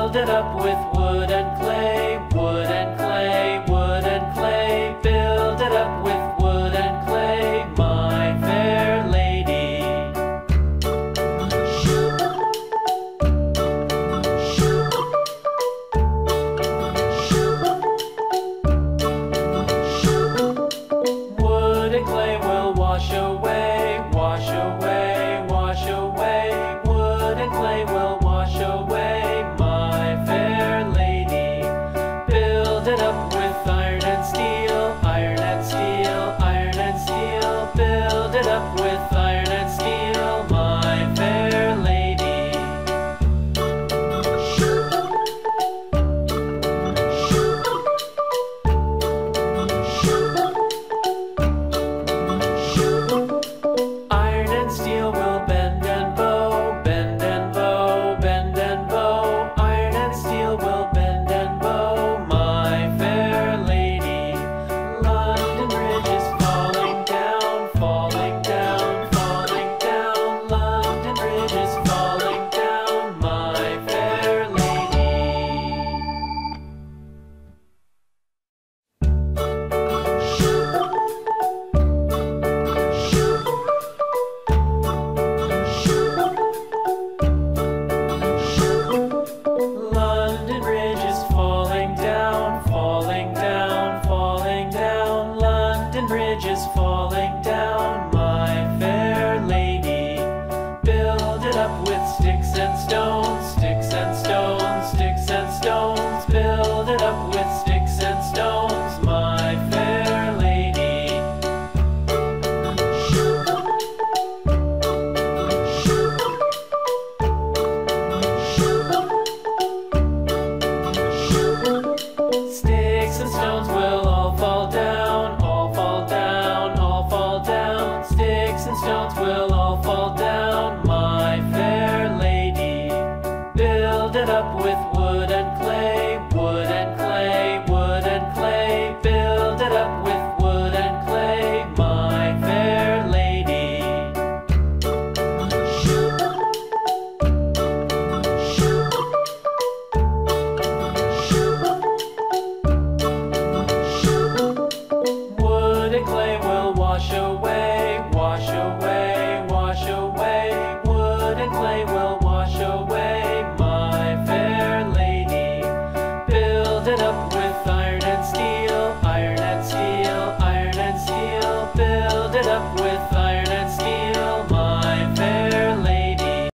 Build it up with wood and clay, wood and clay, wood and clay. Build it up with wood and clay, my fair lady. Wood and clay will wash away, wash away, wash away. Wood and clay will wash away, my fair lady. Build it up with iron and steel, iron and steel, iron and steel. Build it up with iron and steel, my fair lady. Iron and steel will bend and bow, bend and bow, bend and bow. Iron and steel will bend and bow, my fair lady. London Bridge is falling down, falling down, falling down. London Bridge is falling down, my fair lady. London Bridge is falling down, falling down, falling down. London Bridge is falling down, my fair lady. Build it up with sticks and stones, sticks and stones, sticks and stones. Build it up with sticks and stones, my fair lady. Sticks and stones will all fall down, all fall down, all fall down. Sticks and stones will all fall down, my fair lady. Build it up with